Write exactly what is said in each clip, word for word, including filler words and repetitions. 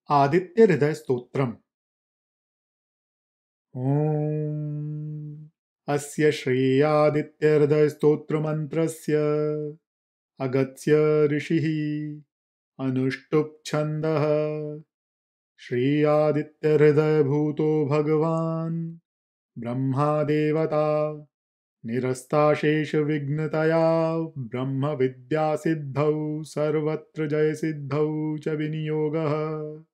Aditya Hrudaya Stotram. Om Asya Shri Aditya Hrudaya Stotramantrasya Agastya Rishihi Anushtup Chandaha Shri Aditya Hrudaya Bhuto Bhagavan Brahma Devata Nirasta Shesha Vignataya Brahma Vidya Siddhau Sarvatra Jaya Siddhau Cha Viniyōgaha.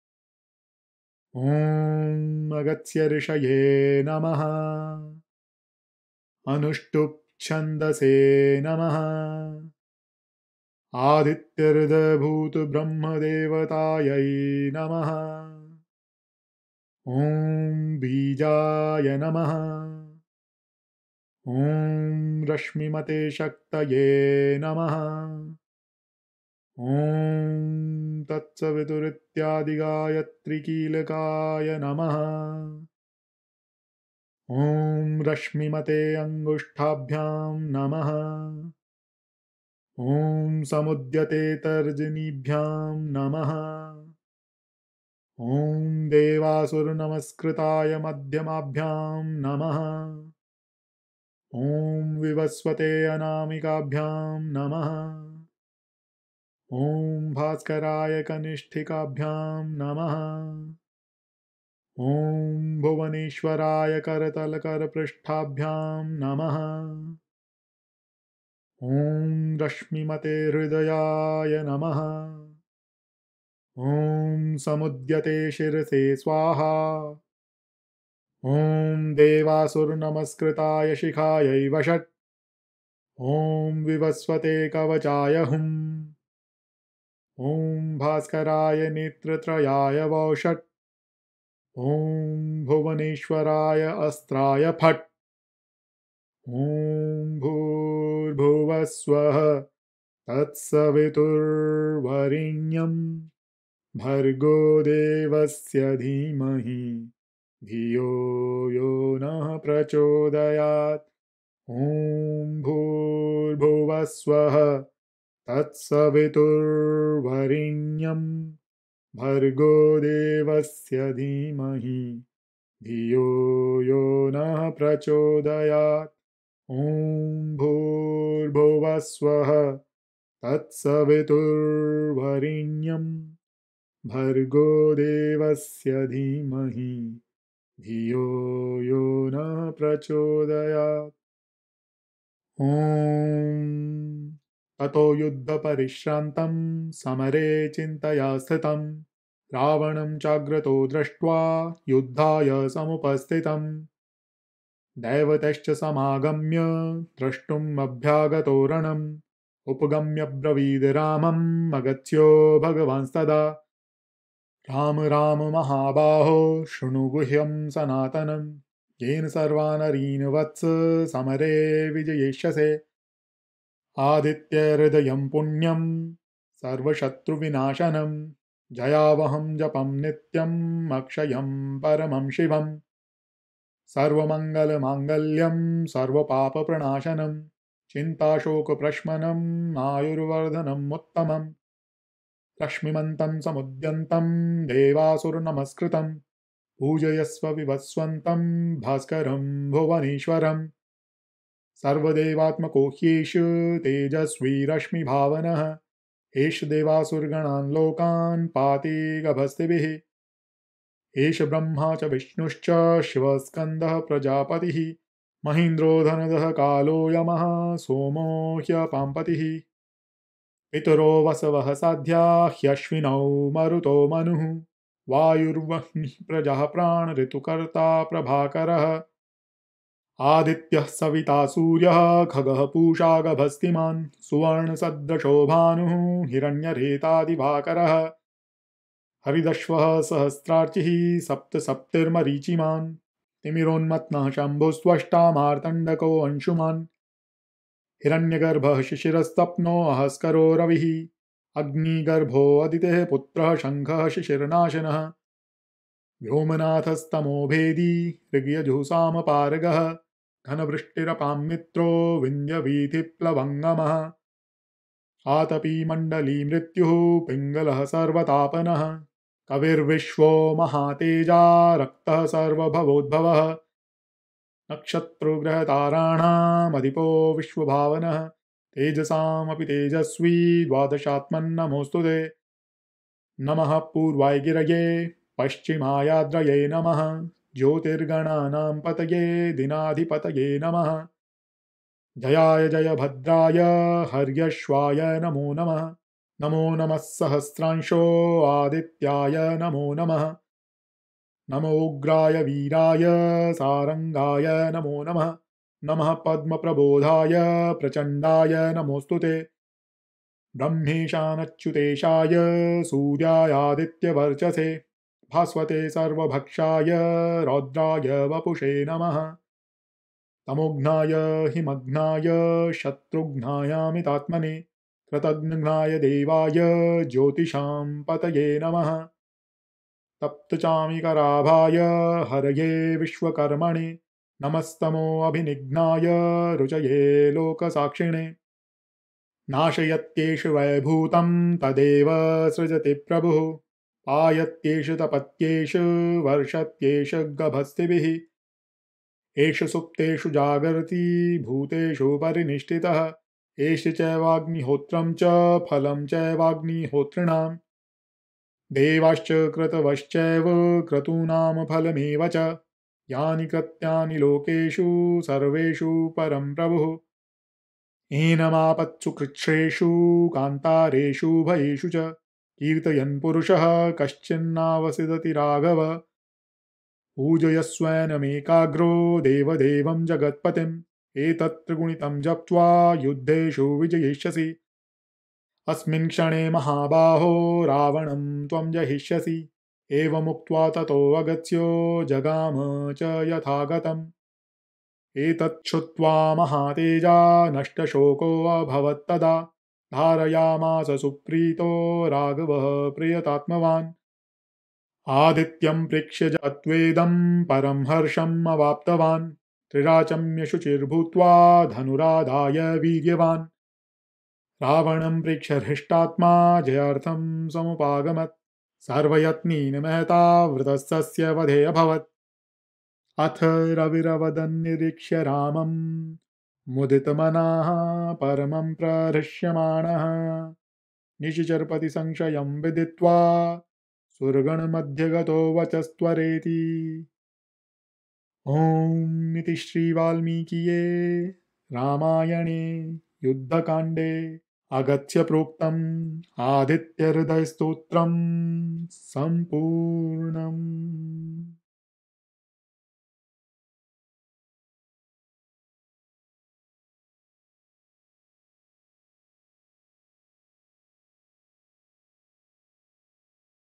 Om Agastya Rishye Namaha Anushtup Chandase Namaha Aditya Hrudaya Bhuta Brahma Devatayai Namaha Om Bijaya Namaha Om Rashmimate Shaktaye Namaha Om Tatsavidurityadi Gayatri Kilakaya Namaha Om Rashmimate Angushtabhyam Namaha Om Samudyate Tarjanibhyam Namaha Om Devasur Namaskritaya Madhyamabhyam Namaha Om Vivasvate Anamikabhyam Namaha Om Bhaskaraya Kanishthikabhyam Namaha Om Bhuvaneshwaraya Karatalakaraprishtabhyam Namaha Om Rashmimate Hridayaya Namaha Om Samudyate Shirase Swaha Om Devasur Namaskritaya Shikhayai Vashat Om Vivasvate Kavachaya Hum Om Bhaskaraya Netratrayaya Vaushat Om Bhuvaneshwaraya Astraya Phat Om Bhūrbhuvasvaha Tatsaviturvarinyam Bhargo Devasya Dhimahi Dhiyo Yo Nah Prachodayat Om Bhūrbhuvasvaha Tatsaviturvarinyam Bhargo Devasya Dhimahi Dhiyo Yo Nah Prachodayat Om Bhūrbhuvasvaha Tatsaviturvarinyam Bhargo Devasya Dhimahi Dhiyo Yo Nah Prachodayat. Om Tato yud'dhapariśrāntaṁ samare chintaya sthitam Rāvaṇam chagrato drashtva yudhāya samupastitam Daivatescha samagamya drashtum abhyagato ranam Upagamya bravīd Rāmam Agastyo Bhagavānstada Ram Ram Mahabāho Shṛṇu guhyam sanatanam Yena sarvānarin vatsa samare vijayeshyase Ādityahr Hrudayam punyam sarvashatru vināshanam Jayāvaham japam nityam akshayam paramam shivam Sarvamangala mangalyam sarvapapa pranashanam Chintashoka prashmanam ayurvardhanam uttamam Rashmimantam samudyantam devasur namaskritam Pujayasva vivasvantam bhaskaram bhuvaneshwaram Sarvadevatmako hyeshu tejasvi rashmi bhavanah Esh devasurganan lokan pati gabhastibihi Esh brahma cha vishnushcha shivaskandah prajapatihi Mahindro dhanadaha kalo yamaha somo hyapampatihi Pitaro vasavah sadhya hyashvinau maruto manuhu Vayurvahni prajah prana ritukarta prabhakarah Ādityahr savita Sūryah khagah pūṣā gabhastiman Suvarna sadrasho bhanuh hiranyaretaदिvakarah Haridashvah sahasrarchihi sapta saptir marichiman Timironmatnah shambhustvashta martandako anshuman Hiranyagarbhah shishirastapno ahaskaro ravihi Agni garbho aditeh putrah shankhah shishirnashanah Vyomanathastamo bhedi rigyajhusam paragah Ghanavrishtirapaam mitro vindyavithi-plavangamaha Atapi mandali mrityuh pingalah sarvatapanah कविर्विश्वो महातेजा रक्तः सर्वभवोद्भवः नक्षत्रग्रहताराणामधिपो विश्वभावनः तेजसामपि तेजस्वी द्वादशात्मन्नमोऽस्तु ते नमः पूर्वाय गिरये पश्चिमायाद्रये नमः ज्योतिर्गणानां पतये दिनाधिपतये नमः जयाय जयभद्राय हर्यश्वाय नमो नमः नमो नमः सहस्रांशो आदित्याय नमो नमः नमोग्राय वीराय सारंगाय नमो नमः नमः पद्मप्रबोधाय प्रचण्डाय नमोऽस्तु ते ब्रह्मेशानच्युतेशाय सूर्यायादित्यवर्चसे भास्वते सर्वभक्षाय रौद्राय वपुषे नमः तमोघ्नाय हिमघ्नाय शत्रुघ्नायामितात्मने कृतघ्नाय देवाय ज्योतिषां पतये नमः तप्तचामिकराभाय हरये विश्वकर्मणे नमस्तमोऽभिनिघ्नाय रुचये लोकसाक्षिणे नाशयत्येष वैभूतं तदेव सृजति प्रभुः पायत्येष तपत्येष वर्षत्येष गभस्तिभिः एष सुप्तेषु जागर्ति भूतेषु परिनिष्ठितः एष चैवाग्निहोत्रं च फलं चैवाग्निहोत्रिणाम् देवाश्च क्रतवश्चैव क्रतूनां फलमेव च यानि कृत्यानि लोकेषु सर्वेषु परं प्रभुः एनमापत्सु कृच्छ्रेषु कान्तारेषु भयेषु च कीर्तयन् पुरुषः कश्चिन्नावसिदति राघव पूजयस्वैनमेकाग्रो देवदेवं जगत्पतिम् एतत्त्रिगुणितं जप्त्वा युद्धेषु विजयिष्यसि अस्मिन् क्षणे महाबाहो रावणं त्वं जहिष्यसि एवमुक्त्वा ततो अगत्यो जगाम च यथागतम् एतच्छ्रुत्वा महातेजा नष्टशोकोऽभवत्तदा धारयामास सुप्रीतो राघवः प्रियतात्मवान् आदित्यं प्रेक्ष्य जत्वेदं परं हर्षम् अवाप्तवान् त्रिराचम्य शुचिर्भूत्वा धनुराधाय वीर्यवान् रावणं प्रेक्ष्य हृष्टात्मा जयार्थं समुपागमत् सर्वयत्नेन महता वृतस्तस्य वधे अभवत् अथ रविरवदन्निरीक्ष्य रामं मुदितमनः परमं प्रहृष्यमाणः निशिचरपति संशयं विदित्वा सुरगणमध्यगतो वचस्त्वरेति ॐ इति श्रीवाल्मीकिये रामायणे युद्धकाण्डे अगत्य प्रोक्तम् आदित्यहृदयस्तोत्रम् सम्पूर्णम्।